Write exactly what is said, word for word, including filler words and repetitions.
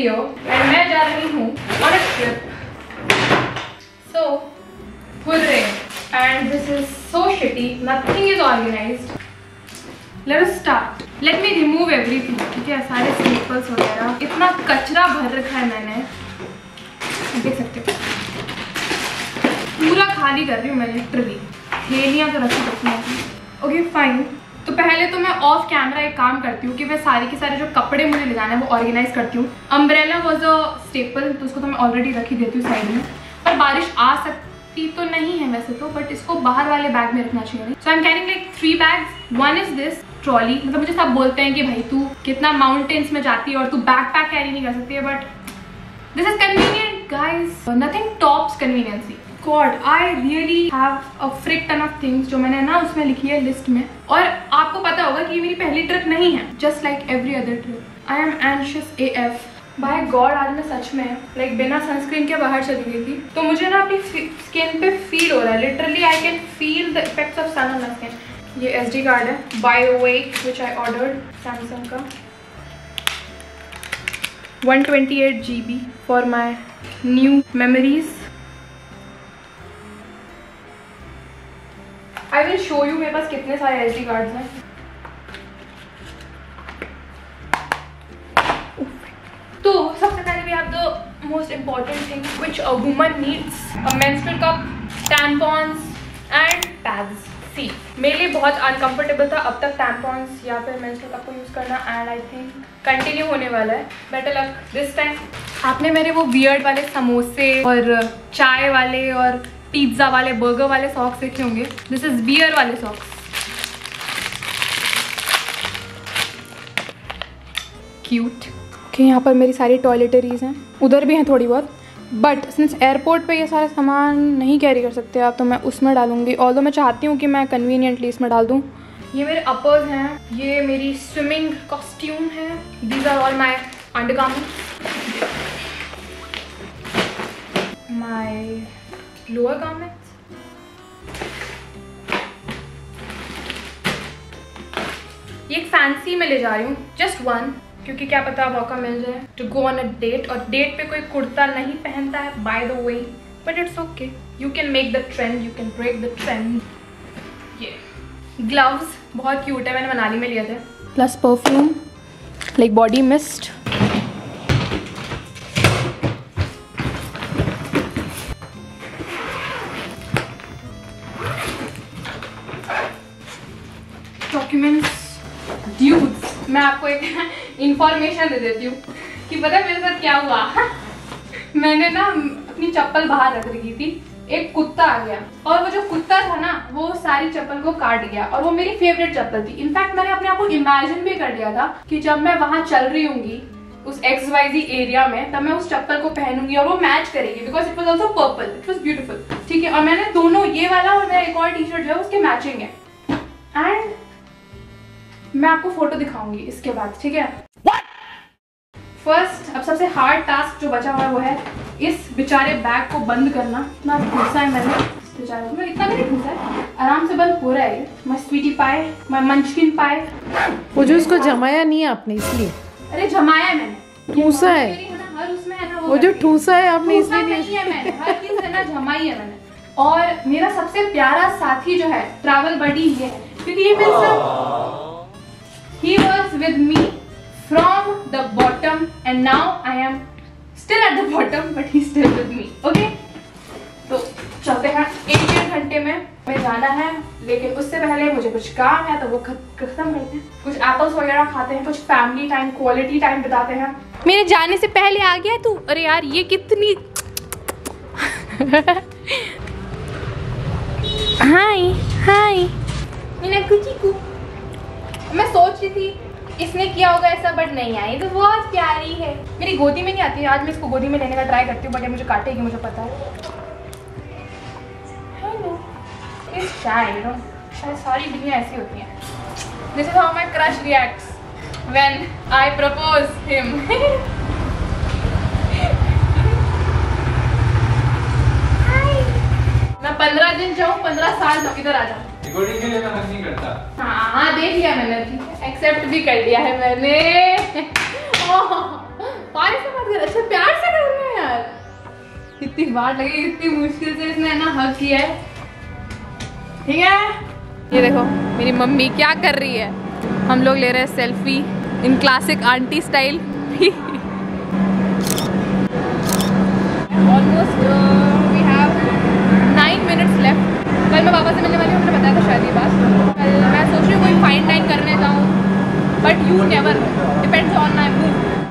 Video and मैं जा रही हूँ on a trip. So hurray and this is so shitty, nothing is organised. Let us start. Let me remove everything, ठीक है? सारे slippers वगैरह, इतना कचरा भर रखा है मैंने, देख सकते हो। पूरा खाली कर रही हूँ मैं लिटरली। थैलियाँ तो रखी रखी हैं। Okay fine. तो पहले तो मैं ऑफ कैमरा एक काम करती हूँ कि मैं सारे के सारे जो कपड़े मुझे ले जाना है वो ऑर्गेनाइज करती हूँ। अम्ब्रेला वॉज अ स्टेपल, तो उसको तो मैं ऑलरेडी रखी देती हूँ साइड में। पर बारिश आ सकती तो नहीं है वैसे तो, बट इसको बाहर वाले बैग में रखना चाहिए। So I am carrying like three bags. One is this trolley. मतलब मुझे सब बोलते हैं कि भाई तू कितना माउंटेन्स में जाती है और तू बैग पैक कैरी नहीं कर सकती है, but this is convenient guys, nothing tops conveniency. God, I really have a frick ton of things जो मैंने ना उसमें लिखी है लिस्ट में। और आपको पता होगा कि ये मेरी पहली ट्रिप नहीं है, just like every other trip. I am anxious A F. By God, आज मैं सच में लाइक like, बिना सनस्क्रीन के बाहर चली गई थी, तो मुझे ना अपनी स्किन पे फील हो रहा है literally. I can feel the effects of sun on my skin. ये एस डी कार्ड है by the way which I ordered Samsung का, one twenty eight G B for my new memories. I will show you मेरे पास कितने सारे S D cards हैं। तो सबसे पहले भी आप the most important thing which a woman needs, a menstrual cup, tampons and pads. See, मेरे लिए बहुत अनकंफर्टेबल था अब तक टैम्पॉन्स या फिर मेंस्ट्रुअल कप को यूज़ करना, एंड आई थिंक कंटिन्यू होने वाला है। Better luck this time. आपने मेरे वो वियर्ड वाले समोसे और चाय वाले और पिज्जा वाले बर्गर वाले सॉक्स देखे होंगे। दिस इज बियर वाले सॉक्स। क्यूट। ओके, यहाँ पर मेरी सारी टॉयलेटरीज हैं, उधर भी हैं थोड़ी बहुत, बट सिंस एयरपोर्ट पे ये सारे सामान नहीं कैरी कर सकते आप, तो मैं उसमें डालूंगी। ऑल्दो मैं चाहती हूँ कि मैं कन्वीनियंटली इसमें डाल दूँ। ये मेरे अपर्स हैं, ये मेरी स्विमिंग कॉस्ट्यूम है, these are all my undergarments, my lower garments. ये एक फैंसी में ले जा रही हूँ, जस्ट वन, क्योंकि क्या पता मौका मिल जाए to go on a date. और डेट पे कोई कुर्ता नहीं पहनता है by the way, but it's okay, you can make the trend, you can break the trend. ये ग्लव्स बहुत क्यूट है, मैंने मनाली में लिए थे। Plus perfume like body mist. Documents. Dudes, मैं आपको एक इंफॉर्मेशन दे देती हूँ कि पता है मेरे साथ क्या हुआ। मैंने ना अपनी चप्पल बाहर रख रखी थी, एक कुत्ता आ गया और वो जो कुत्ता था ना वो सारी चप्पल को काट गया, और वो मेरी फेवरेट चप्पल थी। इनफैक्ट मैंने अपने आप को इमेजिन भी कर लिया था कि जब मैं वहां चल रही हूंगी उस एक्स वाई जी एरिया में, तब मैं उस चप्पल को पहनूंगी और वो मैच करेगी, because it was also purple, it was beautiful. ठीक है, और मैंने दोनों, ये वाला और मेरा एक और टी शर्ट जो है उसके मैचिंग है, एंड मैं आपको फोटो दिखाऊंगी इसके बाद, ठीक है? फर्स्ट, अब सबसे हार्ड टास्क जो बचा हुआ है वो है इस बेचारे बैग को बंद करना। इतना ठूसा है मैंने इस बेचारे को, इतना भी नहीं ठूसा है, आराम से बंद हो रहा है। माय स्वीटी पाए, माय मंचकिन पाए। वो जो उसको जमाया नहीं है आपने इसलिए। अरे जमाया है मैंने, ठूसा है हर उसमें है ना, वो जो ठूसा है आपने इसलिए नहीं है, मैंने हर चीज है ना जमाई है मैंने। और मेरा सबसे प्यारा साथी जो है, ट्रैवल बडी, ये है, क्योंकि ये मेरे साथ, he was with me from the bottom and now I am still at the bottom but he's still with me. Okay? तो चलते हैं, एक डेढ़ घंटे में हमें जाना है, लेकिन उससे पहले मुझे कुछ काम है तो वो खत्म करते हैं। कुछ एप्पल्स वगैरह खाते हैं, कुछ फैमिली टाइम, क्वालिटी टाइम बिताते हैं। मेरे जाने से पहले आ गया तू। अरे यार ये कितनी हाय हाय मीना कुची। मैं सोच रही थी इसने किया होगा ऐसा, बट नहीं आई, तो बहुत प्यारी है। मेरी गोदी में नहीं आती है, आज मैं इसको गोदी में लेने का ट्राई करती हूँ, बट ये मुझे काटेगी, मुझे पता है। It's shy, you know? शायद सारी दुनिया ऐसी होती है। This is how my crush reacts when I propose him. मैं पंद्रह दिन जाऊँ, पंद्रह साल जाऊँ, इधर आ जाऊँ। रिकॉर्डिंग के लिए मैं हक नहीं करता। हाँ हाँ देख लिया मैंने, ठीक है, एक्सेप्ट भी कर लिया है मैंने। और ऐसा मत कर, कितनी बार लगी, इतनी मुश्किल से इसने ना हक किया है। ठीक है, ये देखो मेरी मम्मी क्या कर रही है। हम लोग ले रहे हैं selfie in classic aunty style. Almost we have nine minutes left. कल मैं पापा से मिलने वाली हूँ, मैंने बताया था शायद ये बात। कल मैं सोच रही हूँ कोई फाइन डाइन करने जाऊँ, but you never, depends on my mood.